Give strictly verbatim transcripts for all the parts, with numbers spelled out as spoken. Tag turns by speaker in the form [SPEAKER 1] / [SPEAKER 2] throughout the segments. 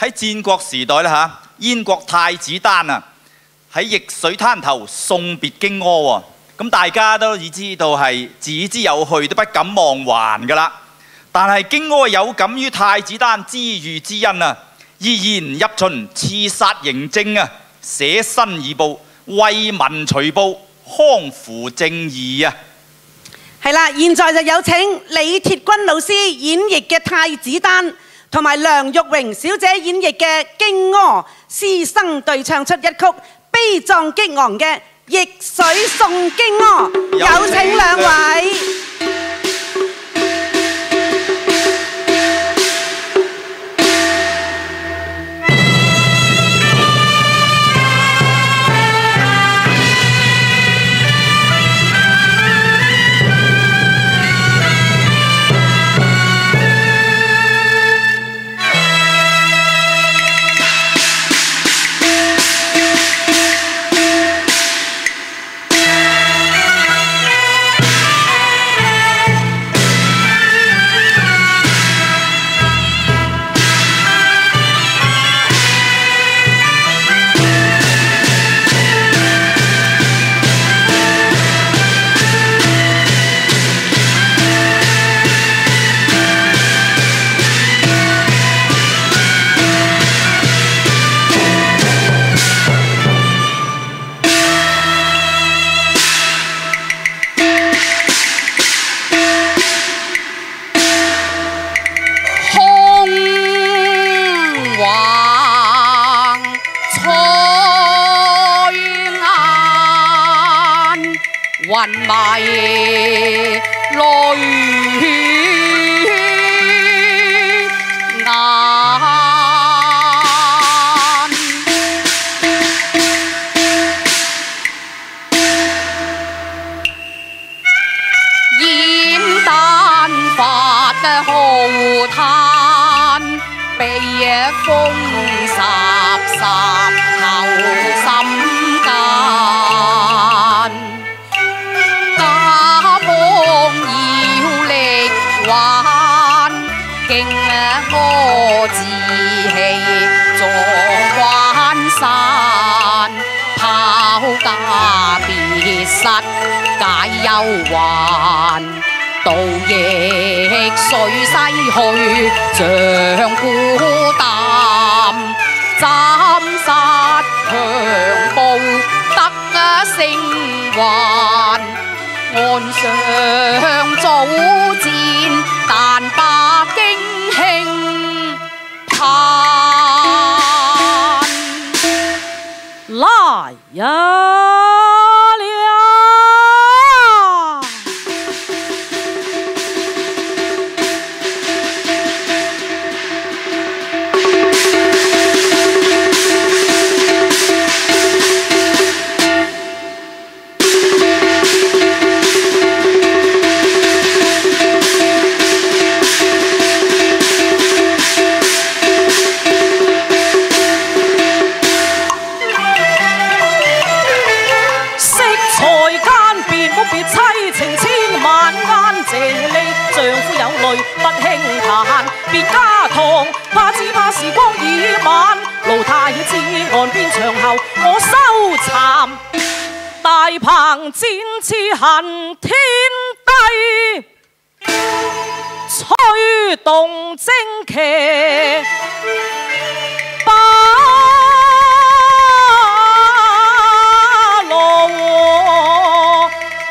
[SPEAKER 1] 喺戰國時代咧嚇，燕國太子丹啊喺易水灘頭送別荊軻喎。咁大家都已知道係子之有去，都不敢忘還噶啦。但係荊軻有感於太子丹知遇之恩啊，依然入秦刺殺嬴政啊，捨身以報，為民除暴，匡扶正義啊！
[SPEAKER 2] 係啦，現在就有請李鐵軍老師演繹嘅太子丹，同埋梁玉榮小姐演繹嘅荊軻，師生對唱出一曲悲壯激昂嘅《易水送荊軻》，有請兩位。
[SPEAKER 3] 雲迷淚眼，燕丹發浩嘆，被風濕濕透心間。經我志氣壯關山，拋家別室解憂患，渡易水西去像孤擔，斬殺強暴得勝還。岸上早戰，但把驚興盼
[SPEAKER 2] 來呀！
[SPEAKER 4] 不輕彈，別家堂，怕只怕時光已晚。路太子岸邊長後，我收讒。大鵬展翅行天地，吹動旌旗，巴羅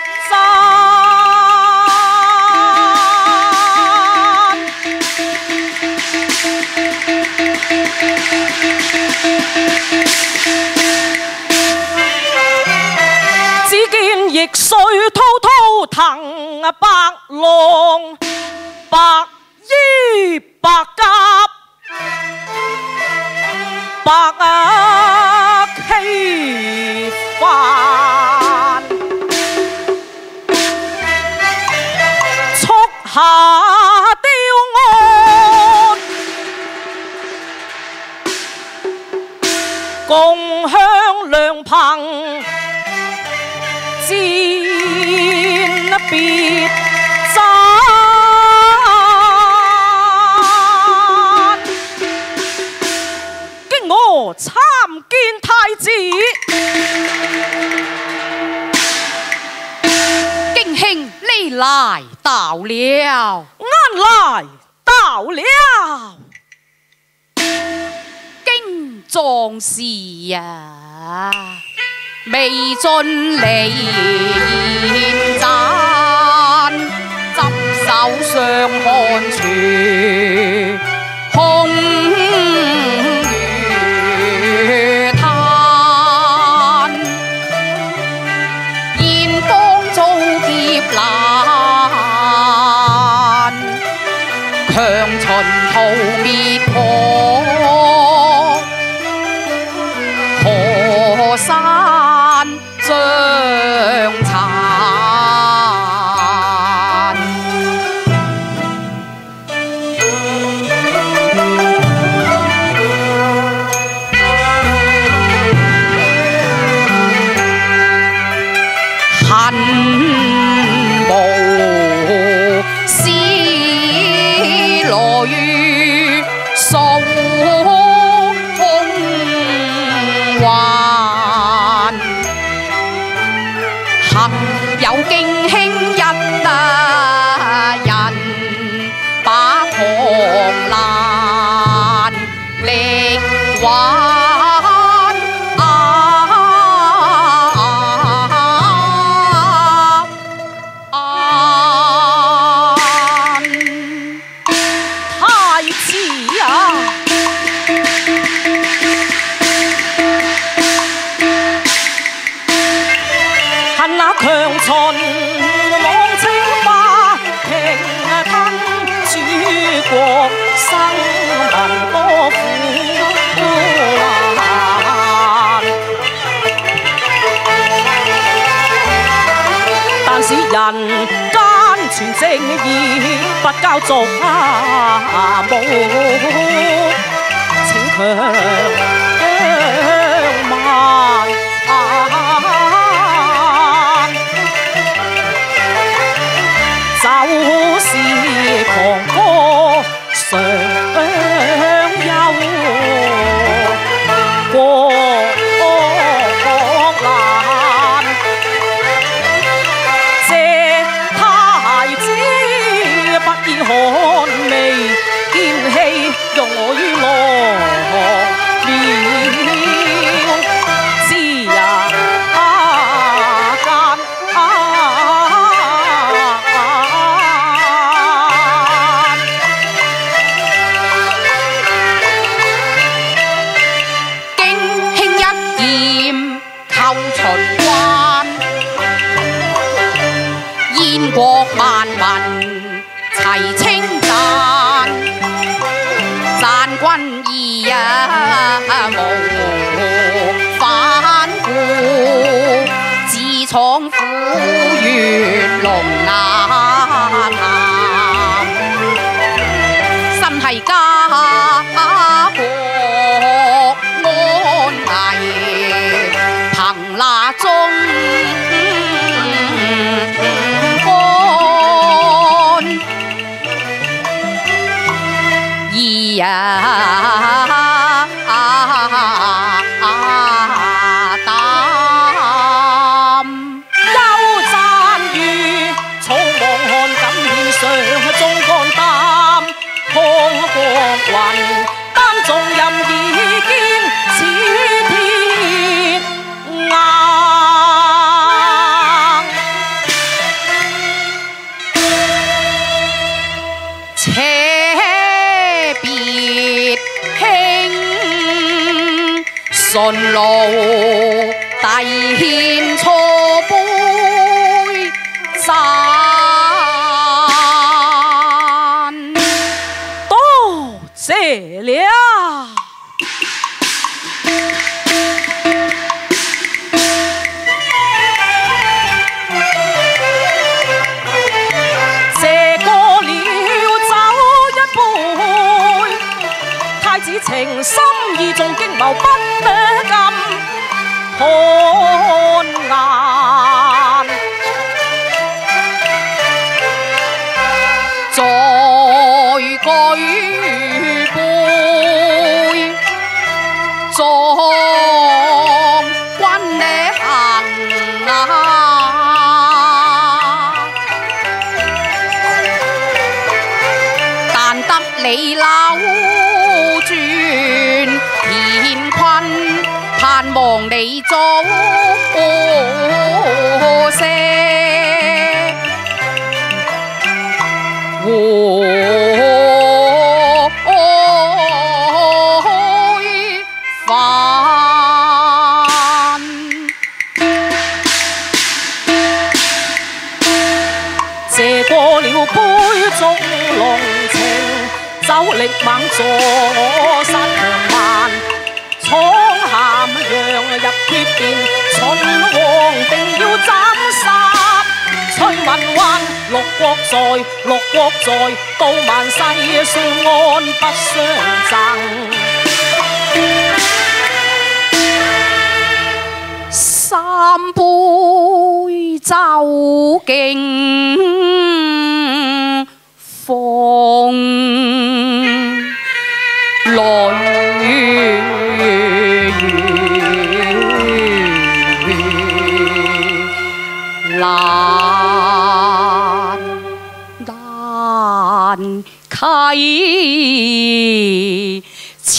[SPEAKER 4] 易水滔滔騰啊，白浪白衣白甲白啊旗帆，速下雕鞍，共享良朋。戰別爭， 我參見太子。
[SPEAKER 3] 京兄你來到了，
[SPEAKER 4] 啱來到了。
[SPEAKER 3] 京壯士啊，未盡離宴讚，執手相看處，空如嘆。燕邦遭劫難，強秦屠滅破。河山將殘，恨無思來於數空幻。幸有京兄一人，把狂瀾力挽。
[SPEAKER 4] 太子啊！恨那強秦妄稱霸平吞，主國生民多苦難。但是人間全正義，不交俗啊無逞強慢。就是狂歌常憂國難，謝太子不以寒微見氣，容我於樂了。知也間燕國萬民齊稱讚，讚君義啊無反顧，自闖虎穴龍牙潭，身係家國安危，憑那中義啊擔， 憂讚譽草莽看敢獻上中肝膽，康國雲擔重任已堅此天硬。順路遞獻錯杯讚，多謝了。謝過了酒一杯，太子情深意重，經謀不得咁看顏。
[SPEAKER 3] 再舉杯，再難忘你祖先，會返。謝過了杯中濃情，酒力猛助我殺強慢。闖咸陽入決殿，秦王定要斬殺。崔文幻，六國在，六國在，到萬世相安不相爭。三杯酒敬奉來難難啟齒。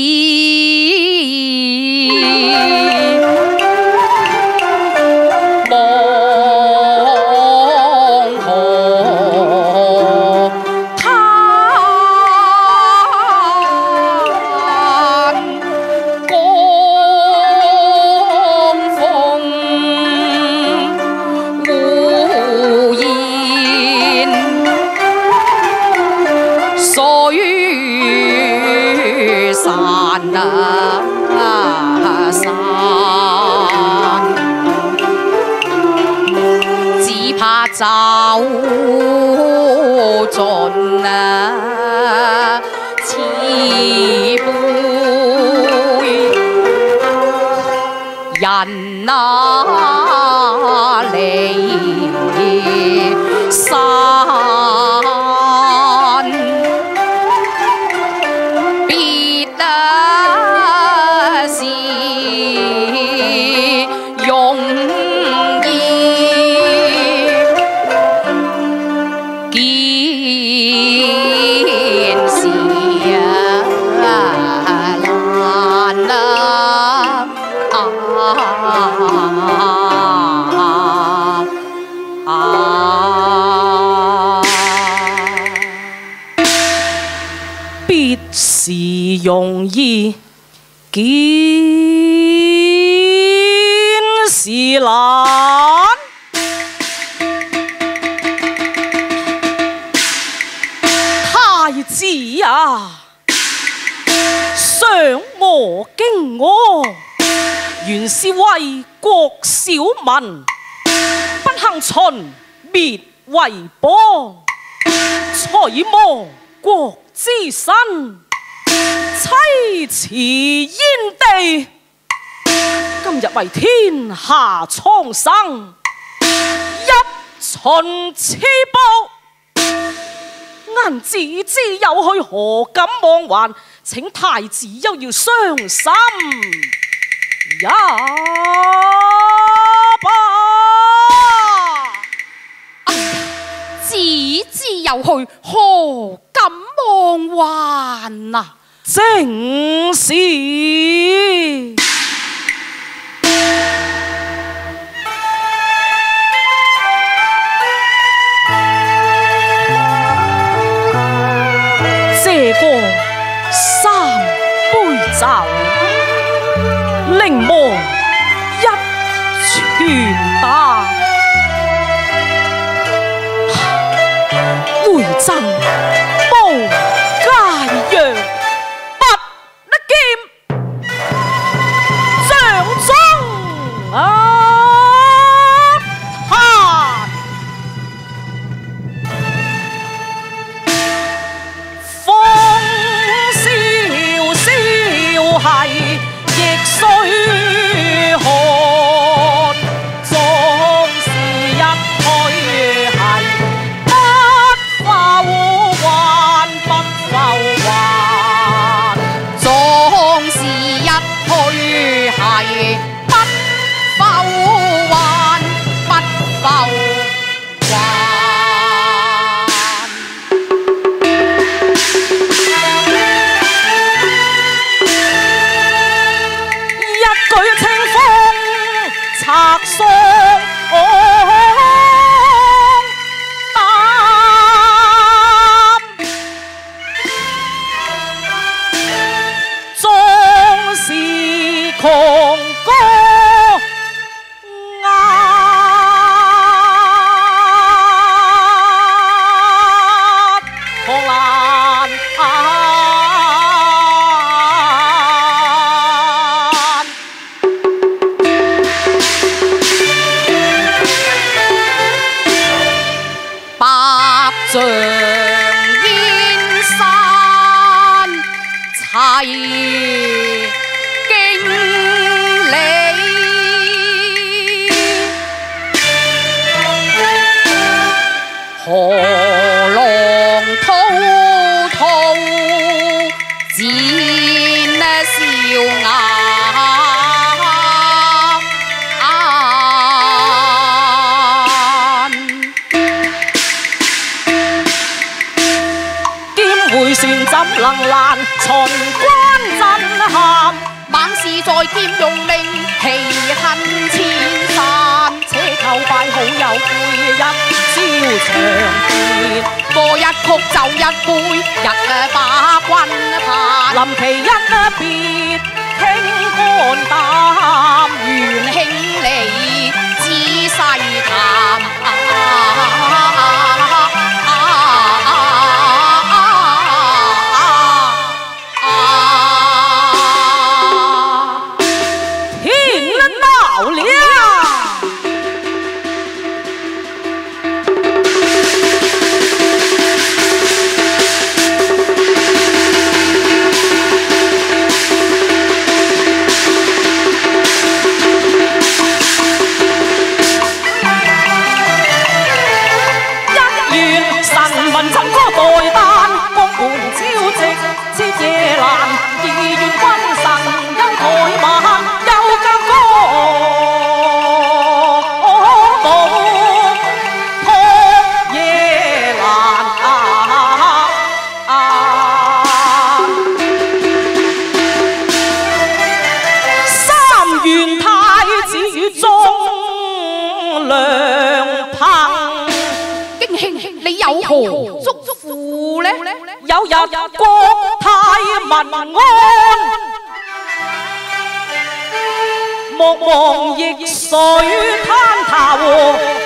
[SPEAKER 3] 走盡啊，似杯人啊離散，別啊是容易。件事啊難啊啊啊！必是容易，件事難。太子啊，賞我經我，原是為國小民，不幸秦滅為邦，才亡國之身，妻辭燕地，今日為天下蒼生，入秦刺報。顏子之有去，何敢忘還？請太子休要傷心也罷。 子之有去，何敢忘還啊？
[SPEAKER 4] 正是。借過三杯酒，寧忘一全蛋。回贈報佳釀，拔一劍掌中啊！ 浪滔滔，剪笑顏。會算怎能攔秦關震撼？猛士在劍用命，氣恨千山。且叩拜好友杯，一朝長健。歌一曲就一杯，日把君盼。臨其一別傾肝膽，元兄你知細談。有日國泰民安，莫忘易水灘頭。